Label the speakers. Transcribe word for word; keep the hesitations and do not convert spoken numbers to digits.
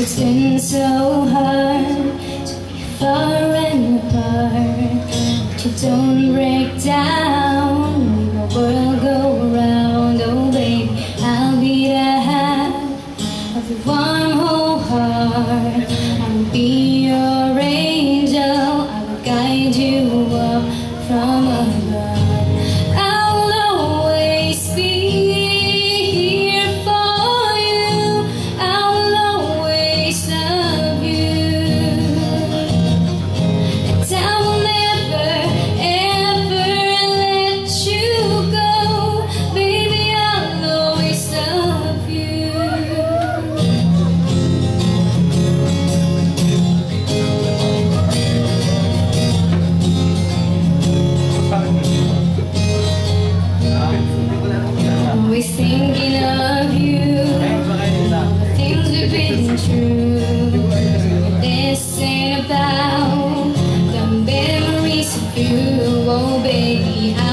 Speaker 1: It's been so hard to be far and apart, but you don't break down, make my world go around. Oh baby, I'll be the half of your warm whole heart. I will be your angel, I will guide you up from above. I will always be always thinking of you, the things we've been through. This ain't about the memories of you. Oh baby, I